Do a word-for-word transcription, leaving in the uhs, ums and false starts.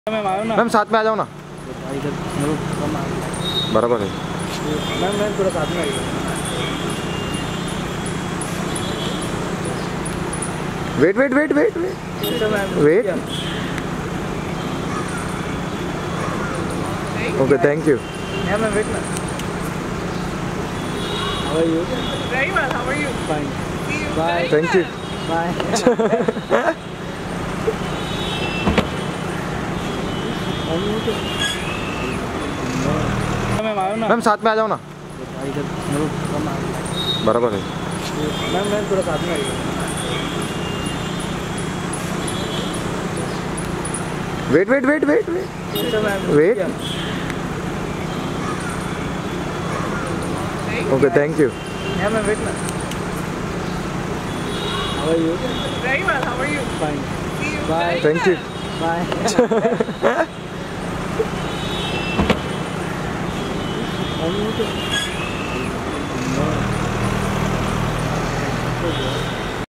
Ma'am साथ में आ जाओ ना। बराबर है मैम मैम थोड़ा साथ में आइए। Wait wait wait wait wait wait okay thank you. Yeah, ma'am, wait, ma'am. How are you? Very well. How are you? Fine. See you. Bye. Very thank you. Bye. Ma'am आओ ना। Ma'am साथ में आ जाओ ना। बराबर है ma'am ma'am थोड़ा साथ में आइए। Wait wait wait wait wait wait okay thank you. Yeah, ma'am, wait, ma'am. How are you? Very well. How are you? Fine. See you. Bye. Very thank you. Bye.